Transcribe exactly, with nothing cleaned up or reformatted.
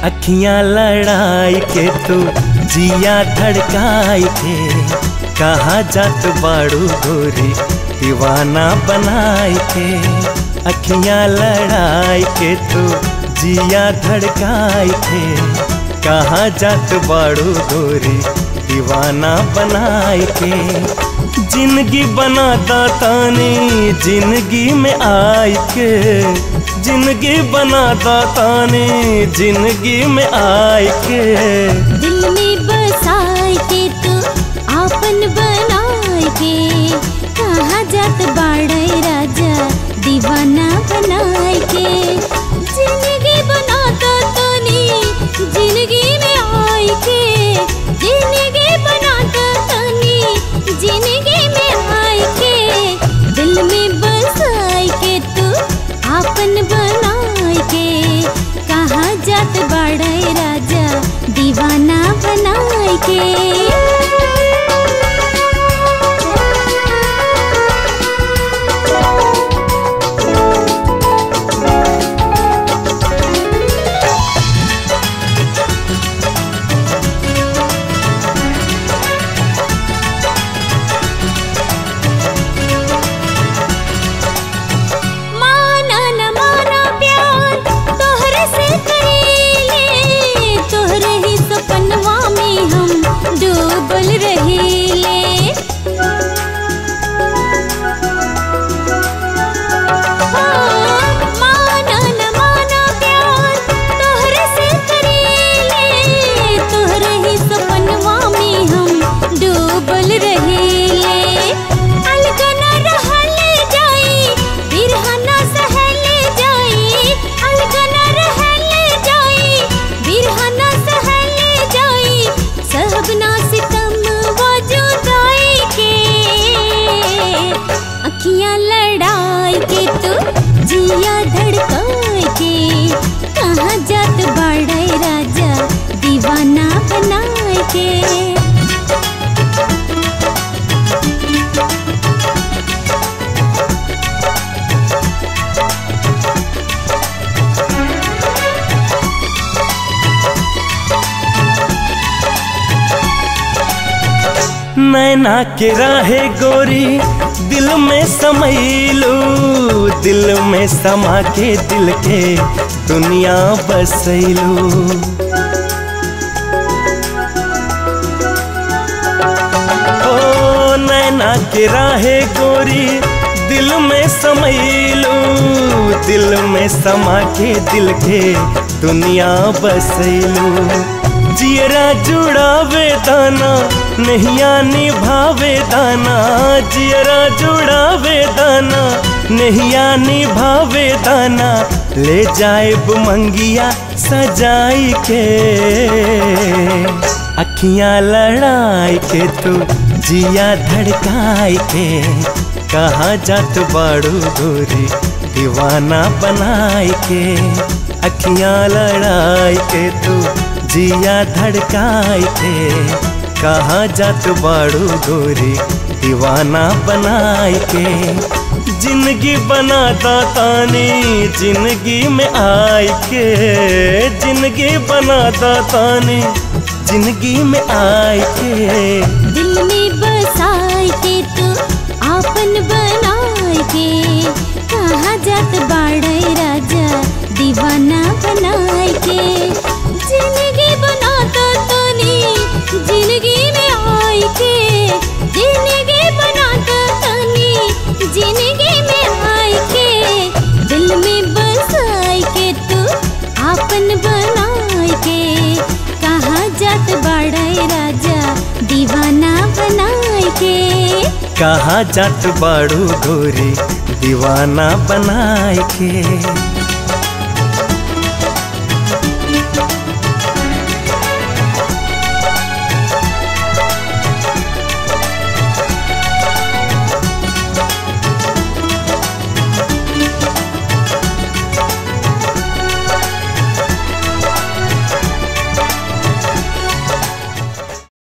अखियां लड़ाई के तू जिया धड़काई के, कहाँ जात बाड़ू गोरी दीवाना बनाई के। अखियां लड़ाई के तू जिया धड़काई के, कहाँ जात बाड़ू गोरी दीवाना बनाई के। जिंदगी बनाता तानी जिंदगी में आई के, जिंदगी बनाता तानी जिंदगी में आई के। दिल में बसाई के तू आपन बनाई के, कहाँ जात बाड़े राजा दीवाना बनाई के। जिंदगी बनाता तानी जिंदगी में आई के, जिंदगी बनाता तानी जिंदगी में आई के। दिल में बसाई के तू आपन बनाई के, कहाँ जात बाड़े राजा दीवाना बनाई के। डूबल रहीले माना न माना प्यार तोहरे से करीले, तोहरे ही सपनवा में हम डूबल रहीले। अलगा न रहल जाई बिरहा न सहल जाई, अलगा न रहल जाई बिरहा न सहल जाई। सब ना सितम वजुदाई के, अखियां लड़ाई के तू जिया धड़काई के, कहाँ जात बाड़े राजा दीवाना बनाई के। नैना के राहे गोरी दिल में समैलू, दिल में समा के दिल के दुनिया बसैलू। ओ नैना के राहे गोरी दिल में समैलू, दिल में समा के दिल के दुनिया बसैलू। जियरा जुड़ावे दाना नहिया निभावे दाना, जियरा जुड़ावे दाना नहिया निभावे दाना। ले जाए मंगिया सजाई के, अखियां लड़ाई के तू जिया धड़काई के, कहाँ जात बाड़ू गोरी दीवाना बनाई के। अखियां लड़ाई के तू जिया धड़काई के, कहाँ जात बाड़ू गोरी दीवाना बनाई के। जिंदगी बनाता तानी जिंदगी में आई के, जिंदगी बनाता तानी जिंदगी में आई के। दिल में बसाई के तू आपन बनाई के, कहाँ जात बाड़े राजा दीवाना बनाई के। जिंदगी बनाता तानी जिंदगी में आई के, जिंदगी बनाता तानी जिंदगी में आई के। दिल में बसाई के तू आपन बनाई के, कहाँ जात बाड़े राजा दीवाना बनाई के। कहाँ जात बाड़ू गोरी दीवाना बनाई के।